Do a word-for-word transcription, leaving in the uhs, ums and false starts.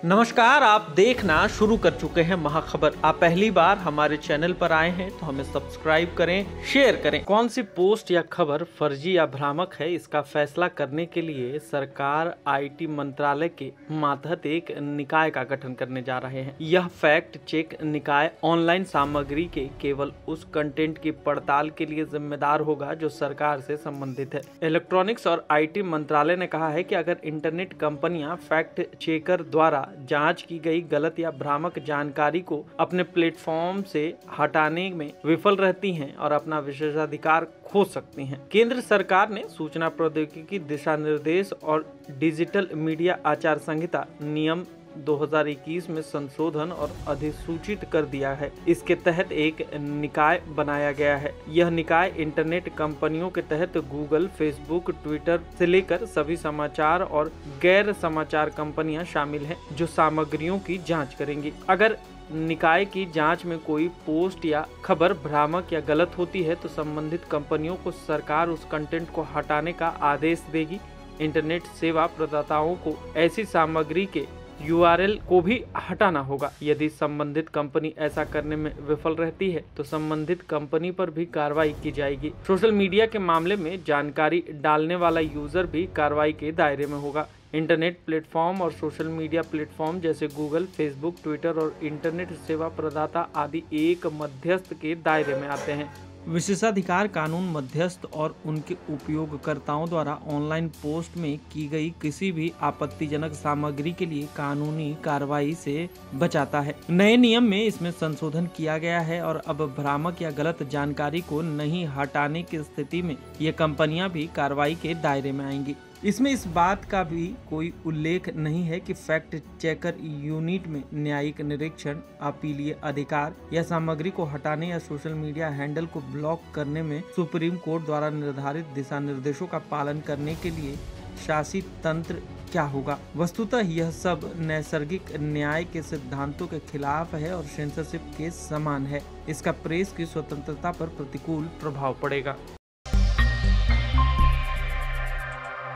नमस्कार, आप देखना शुरू कर चुके हैं महाखबर। आप पहली बार हमारे चैनल पर आए हैं तो हमें सब्सक्राइब करें, शेयर करें। कौन सी पोस्ट या खबर फर्जी या भ्रामक है, इसका फैसला करने के लिए सरकार आईटी मंत्रालय के मातहत एक निकाय का गठन करने जा रहे हैं। यह फैक्ट चेक निकाय ऑनलाइन सामग्री के केवल उस कंटेंट की पड़ताल के लिए जिम्मेदार होगा जो सरकार से संबंधित है। इलेक्ट्रॉनिक्स और आईटी मंत्रालय ने कहा है कि अगर इंटरनेट कंपनियां फैक्ट चेकर द्वारा जांच की गई गलत या भ्रामक जानकारी को अपने प्लेटफॉर्म से हटाने में विफल रहती हैं और अपना विशेषाधिकार खो सकती हैं। केंद्र सरकार ने सूचना प्रौद्योगिकी दिशा निर्देश और डिजिटल मीडिया आचार संहिता नियम दो हज़ार इक्कीस में संशोधन और अधिसूचित कर दिया है। इसके तहत एक निकाय बनाया गया है। यह निकाय इंटरनेट कंपनियों के तहत गूगल, फेसबुक, ट्विटर से लेकर सभी समाचार और गैर समाचार कंपनियां शामिल हैं जो सामग्रियों की जांच करेंगी। अगर निकाय की जांच में कोई पोस्ट या खबर भ्रामक या गलत होती है तो संबंधित कंपनियों को सरकार उस कंटेंट को हटाने का आदेश देगी। इंटरनेट सेवा प्रदाताओं को ऐसी सामग्री के यू आर एल को भी हटाना होगा। यदि संबंधित कंपनी ऐसा करने में विफल रहती है तो संबंधित कंपनी पर भी कार्रवाई की जाएगी। सोशल मीडिया के मामले में जानकारी डालने वाला यूजर भी कार्रवाई के दायरे में होगा। इंटरनेट प्लेटफॉर्म और सोशल मीडिया प्लेटफॉर्म जैसे गूगल, फेसबुक, ट्विटर और इंटरनेट सेवा प्रदाता आदि एक मध्यस्थ के दायरे में आते हैं। विशेषाधिकार कानून मध्यस्थ और उनके उपयोगकर्ताओं द्वारा ऑनलाइन पोस्ट में की गई किसी भी आपत्तिजनक सामग्री के लिए कानूनी कार्रवाई से बचाता है। नए नियम में इसमें संशोधन किया गया है और अब भ्रामक या गलत जानकारी को नहीं हटाने की स्थिति में ये कंपनियां भी कार्रवाई के दायरे में आएंगी। इसमें इस बात का भी कोई उल्लेख नहीं है कि फैक्ट चेकर यूनिट में न्यायिक निरीक्षण, अपीलीय अधिकार या सामग्री को हटाने या सोशल मीडिया हैंडल को ब्लॉक करने में सुप्रीम कोर्ट द्वारा निर्धारित दिशा निर्देशों का पालन करने के लिए शासी तंत्र क्या होगा। वस्तुतः यह सब नैसर्गिक न्याय के सिद्धांतों के खिलाफ है और सेंसरशिप के समान है। इसका प्रेस की स्वतंत्रता पर प्रतिकूल प्रभाव पड़ेगा।